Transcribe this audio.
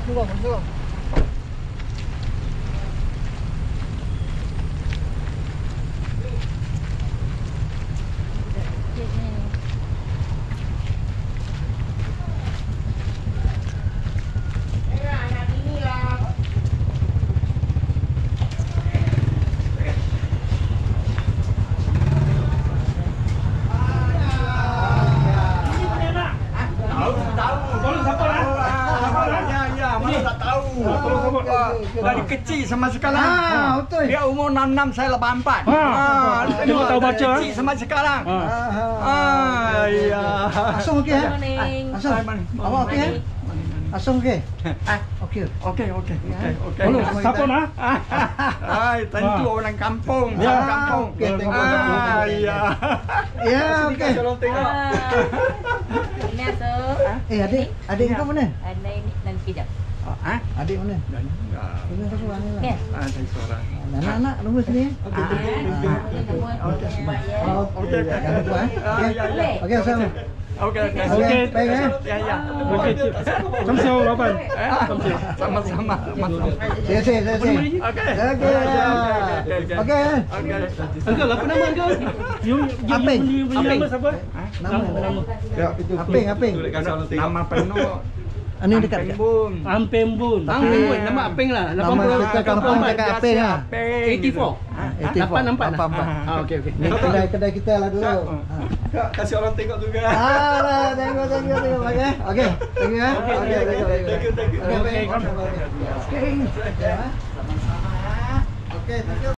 Tunggu, tunggu. Dari kecil sama sekarang. Betul. Dia umur 66, saya 84. Tengok tahu baca. Kecil sama sekarang. Iya. Asung okey ha? Morning. Asung. Awak okey ha? Asung okey? Okey. Okey. Tolong, siapa nak? Hai, tentu orang kampung. Ya. Orang kampung. Okey, tengok. Iya. Ya, okey. Tolong tengok. Ini asal. Adik kau mana? Ada ini nanti kejap. Adik mana? Ini kau seorang ni lah. Ni. Saya seorang. Anak-anak tunggu sini. Okey. Okey. Jangan lupa eh. Okey, sama. Okey. Okey, baik eh. Ya. Okey, cik. Sama-sama, Lapan. Sama-sama. Saya. Okey. Okey. Okey. Uncle, apa nama Uncle? Aping. Nama siapa? Nama. Aping. Nama penuh Ini dekat. Bun. Ampem Bun. Nama Aping lah. Nama kita kampung dekat Aping lah. 84. 84. Nampak. Okey. Ni kedai kita lah dulu. Kak, kasih orang tengok juga. Lah, tengok. Okey. Okey. Thank you eh. Okey, thank you. Okey, thank you. Okey, thank you.